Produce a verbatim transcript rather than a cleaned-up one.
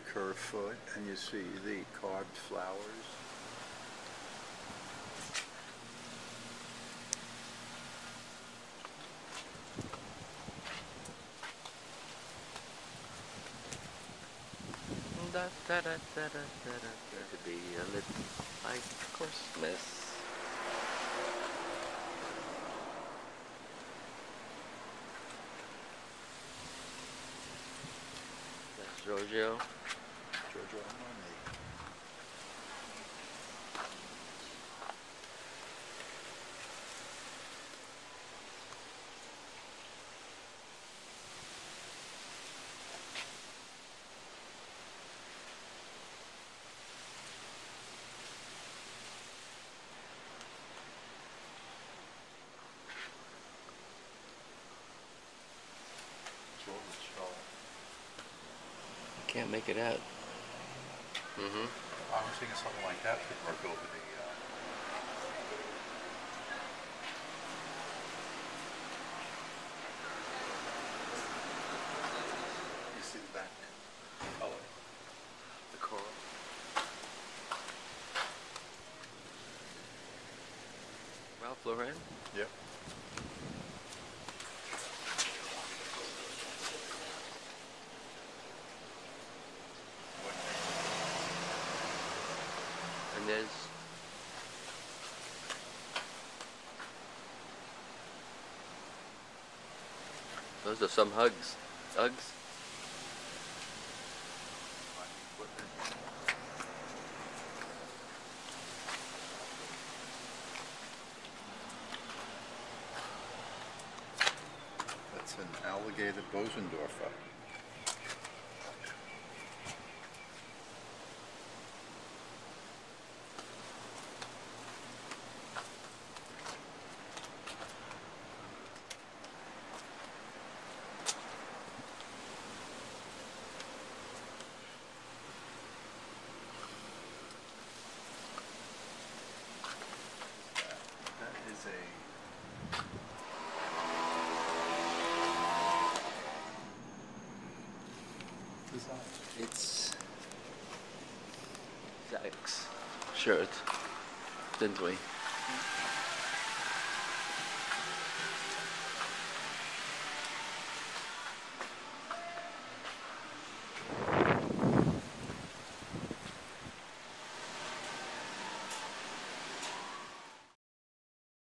curved foot, and you see the carved flowers. Da, da, da, da, da, da, da. To be a little like Christmas. That's Giorgio. Giorgio Armani. Can't make it out. Mm-hmm. I was thinking something like that could work over the. Uh... You see the back color, the coral. Ralph Lauren? Yep. And there's those are some hugs. Hugs. That's an alligator Bosendorfer. That is a design. It's Zach's shirt, didn't we?